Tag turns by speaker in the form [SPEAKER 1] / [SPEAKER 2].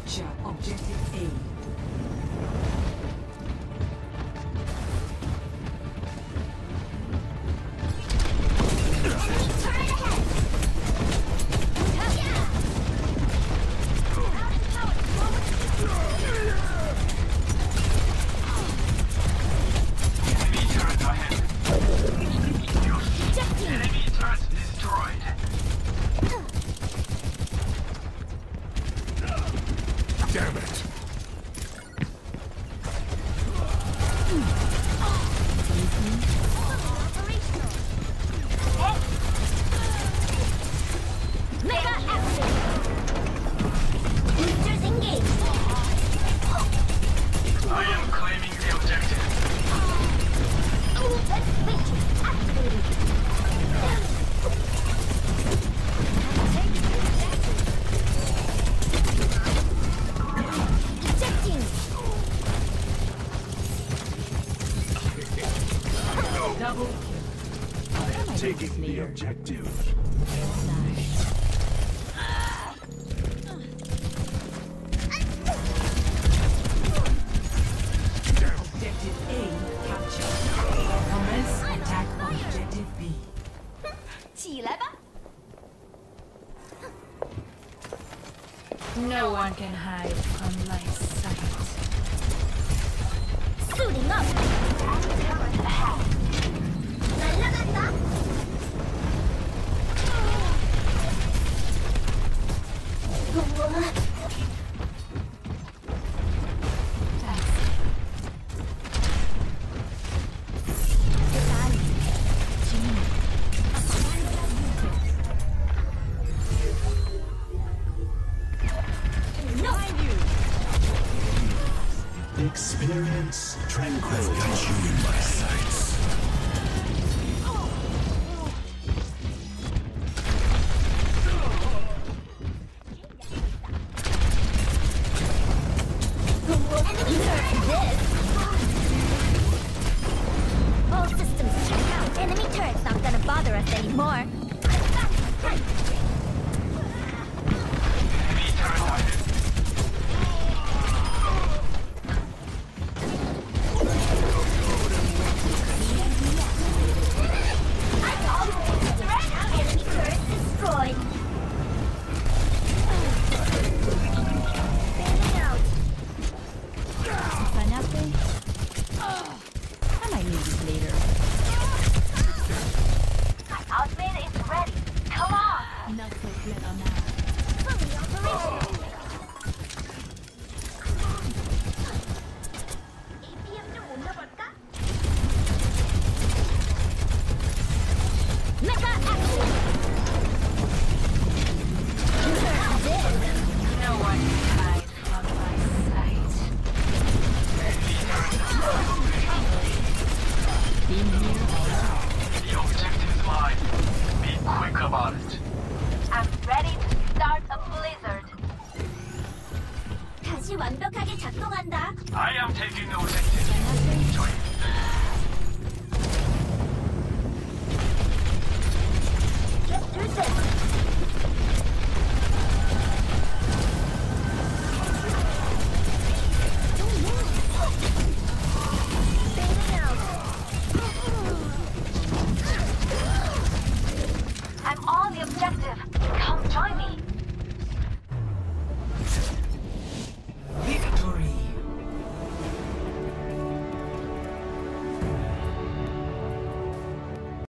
[SPEAKER 1] Capture objective A.
[SPEAKER 2] Taking the objective.
[SPEAKER 1] Objective A captured. Commence attack on objective B.
[SPEAKER 3] 起来吧
[SPEAKER 4] No one can hide from my sight.
[SPEAKER 3] Suiting up. 날라간다.
[SPEAKER 2] Experience tranquility. I've got you in my sights.
[SPEAKER 3] All systems check out. Enemy turrets aren't gonna bother us anymore.
[SPEAKER 4] Being